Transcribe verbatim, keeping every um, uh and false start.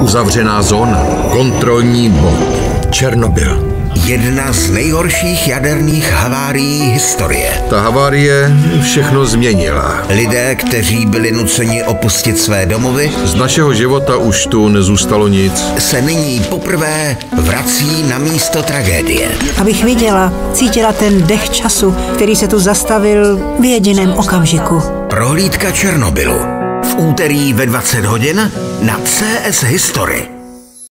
Uzavřená zóna. Kontrolní bod. Černobyl. Jedna z nejhorších jaderných havárií historie. Ta havárie všechno změnila. Lidé, kteří byli nuceni opustit své domovy, Z našeho života už tu nezůstalo nic. se nyní poprvé vrací na místo tragédie. Abych viděla, cítila ten dech času, který se tu zastavil v jediném okamžiku. Prohlídka Černobylu. V úterý ve dvacet hodin na C S History.